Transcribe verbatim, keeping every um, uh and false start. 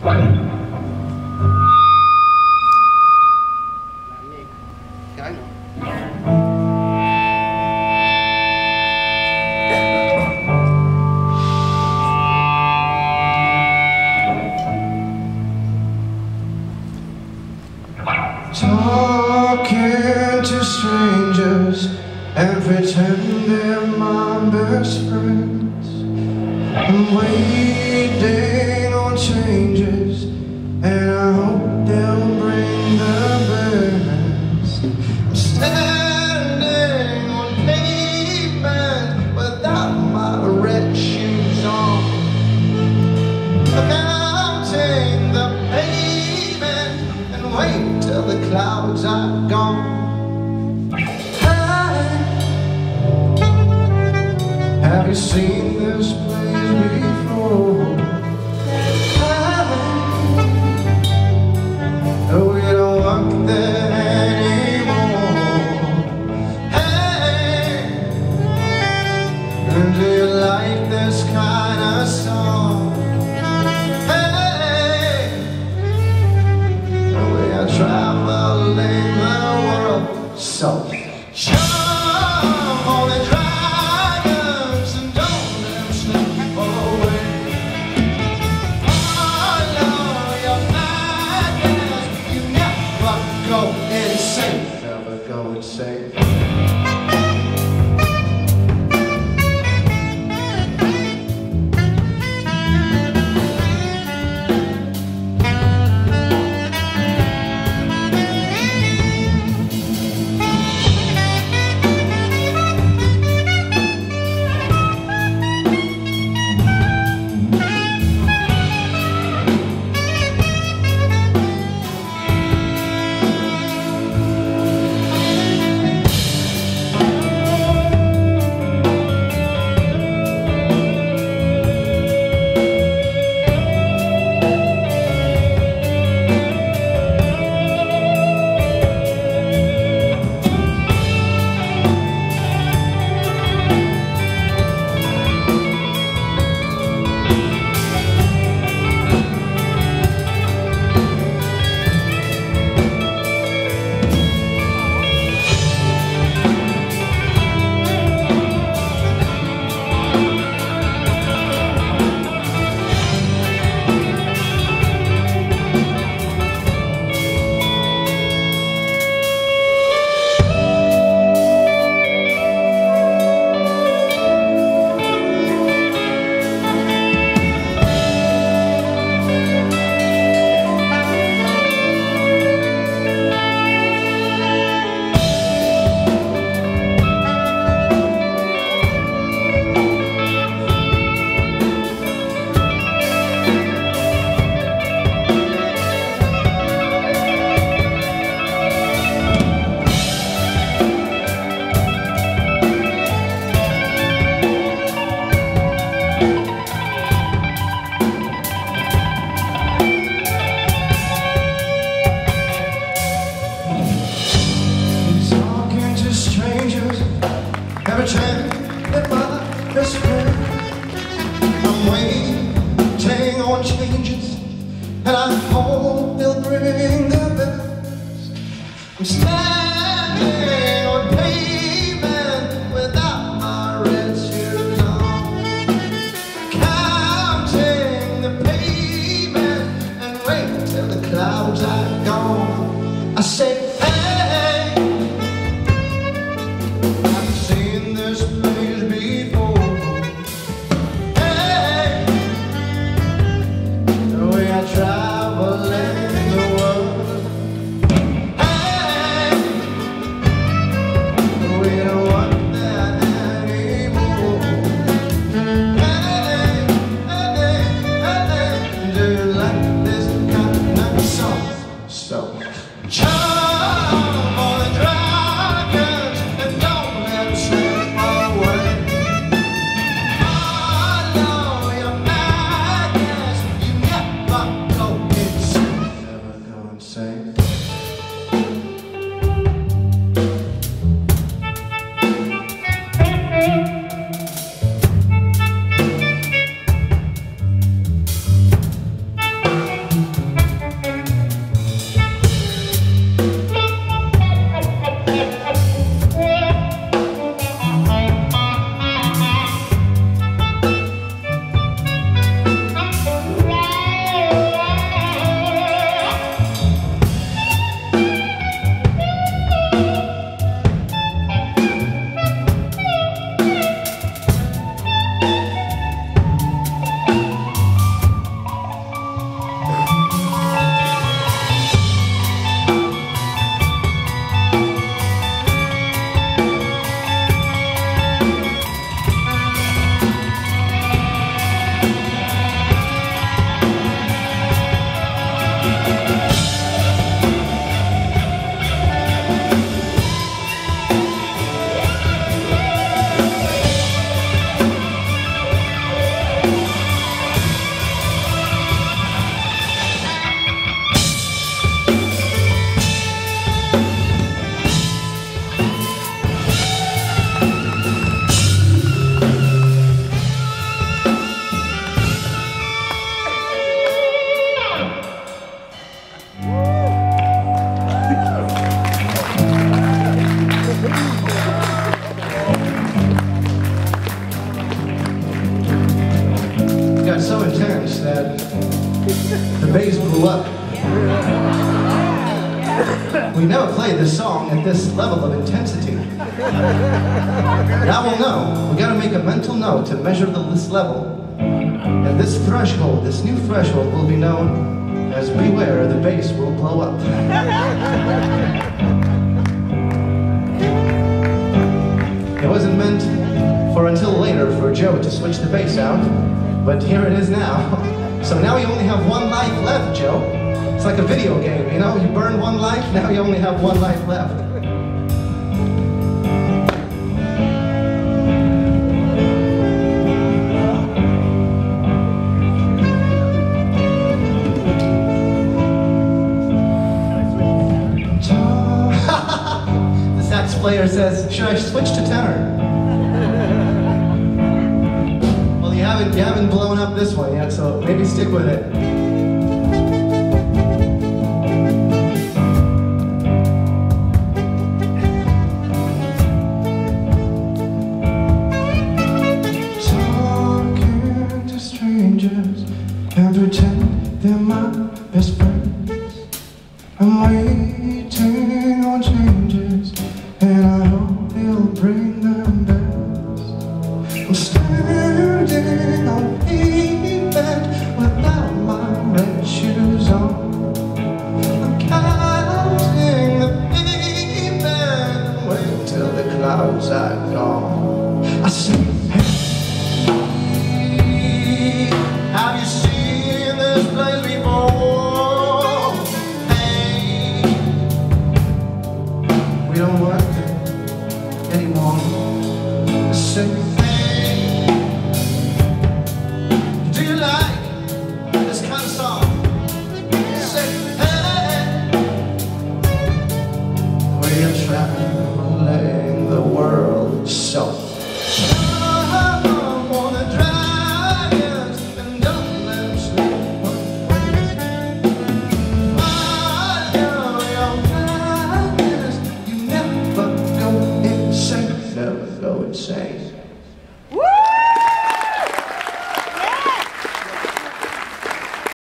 Talking to strangers and pretend they're my best friends. I'm waiting on changes and I hope they'll bring the best. I'm standing on pavement without my red shoes on, counting the pavement and wait till the clouds are gone. Have you seen this place before? Oh, we don't work there anymore. Hey, and do you like this kind of song? Hey, the way I travel in the world, so jump on the drive. Go insane, never go insane. I'm waiting on changes, and I hope they'll bring the best. I'm standing on pavement without my red shoes on, counting the pavement and wait till the clouds are gone. I say, hey, I've seen this place before. Traveling the world, hey, we don't want that anymore. Hey, hey, hey, do you like this kind of song? So jump on the dragons and don't let them slip away. Follow your madness, you never go insane. Never go insane. the bass blew up. We never played this song at this level of intensity. Now we'll know. We gotta make a mental note to measure the, this level. And this threshold, this new threshold, will be known as beware, the bass will blow up. It wasn't meant for until later for Joe to switch the bass out, but here it is now. So now you only have one life left, Joe. It's like a video game, you know? You burn one life, now you only have one life left. The sax player says, should I switch to tenor? Well, you haven't, you haven't blown up this one yet, so maybe stick with it. And pretend they're my best friends. I'm waiting on changes, and I hope they'll bring them best. I'm standing on pavement without my red shoes on. I'm counting the pavement, wait till the clouds are gone. I say, hey, have you seen this place?